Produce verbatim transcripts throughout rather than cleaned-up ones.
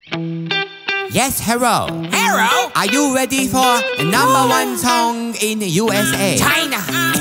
Yes, hello. Hello? Are you ready for the number one song in the U S A? China.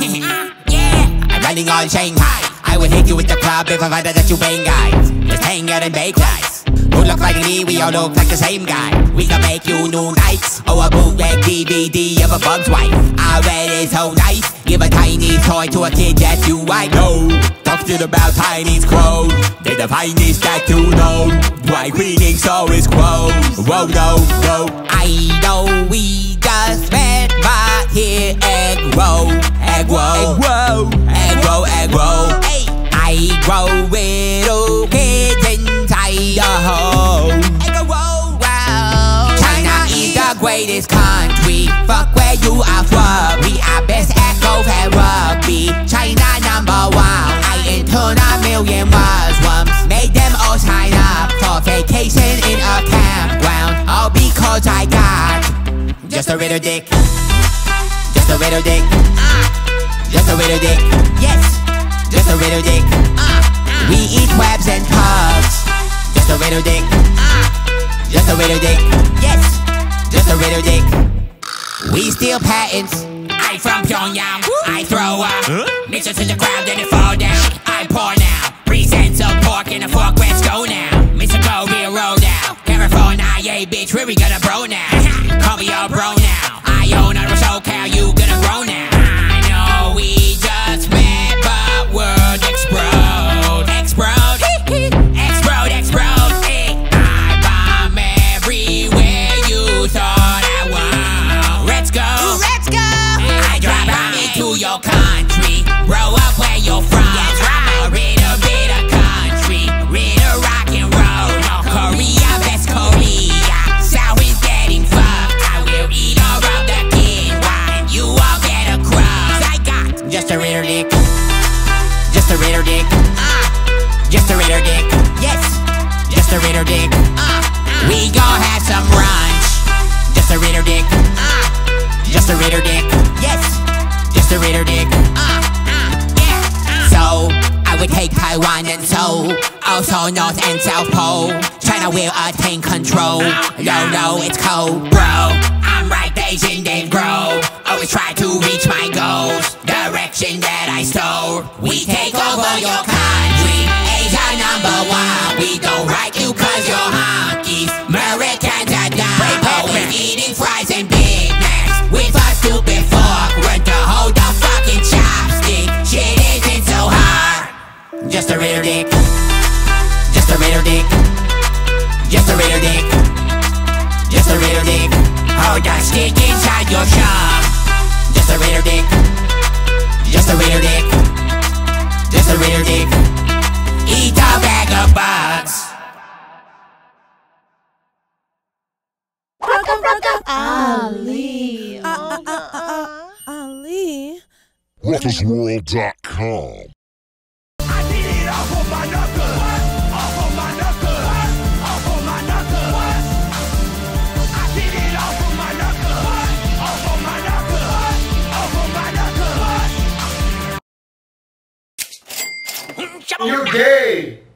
Yeah. I'm running on Shanghai. I will hit you with the club if I find out that you bang guys. Let's hang out and bake guys. Who look like me? We all look like the same guy. We can make you new nights or a bootleg D V D of a bug's wife. I read it so nice. Give a tiny toy to a kid that you I know. Talk shit about Tiny's clothes. They're the finest that you know. Dry cleaning so is clothes. Whoa, no, no. I know we just met, but here egg roll, egg roll, egg roll, egg roll, egg roll. Hey, I grow little kids inside a hole. Egg roll, wow. China is the greatest country. Fuck where you are from. We are best at golf and rugby. China number one. I intern a million Muslims. Made them all sign up for vacation in a campground. All because I got just a little dick. Just a little dick. Just a little dick. Yes. Just a little dick. We eat crabs and pugs. Just a little dick. Just a little dick. Yes. Just a little dick. We steal patents. I'm from Pyongyang. I throw up. Mix it to the crowd, then it fall down. I pour now. Present some pork in a fork. Let's go now. Mister Go, real roll down. California, yeah, bitch, where we gonna bro now? Call me your bro now. I own out of SoCal, you gonna grow now. I know we just met, but world explode. Explode. Explode, explode. I bomb everywhere you thought I won. Let's go. Let's go. I drop bomb into your country. Grow up where you're from. That's right. A little bit of country. Little rock and roll. Korea, best Korea. South is getting fucked. I will eat all of the quinoa, and you all get a crust. I got Just a little dick. Just a little dick. Just a little dick. Yes. Just a little dick. We gon' have some brunch. Just a little dick. Just a little dick. Yes. Just a little dick. So I would take Taiwan and Seoul, also North and South Pole. China will attain control. No, no, it's cold, bro. I'm right, Asian then grow. Always try to reach my goals. Direction that I stole. We take over your country. Asia number one. We don't like you cause you're honkies. Americans are down. Always eating fries and Big Macs with a stupid fork. Run to hold the fucking chopstick. Shit isn't so hard. Just a little dick. Just a little dick. Just a little dick. Just a little dick. Hold the stick inside your shop. Just a little dick. Just a little dick. Just a little dick. Eat a bag of bugs. Rucka, Rucka, Ali. Uh, uh, uh, uh, Ali. Ruckus World dot com. I did it off of my knuckle. Off of my knuckle. Off of my knuckle. I did it off of my knuckle. Off of my knuckle. Off of my knuckle. You gay!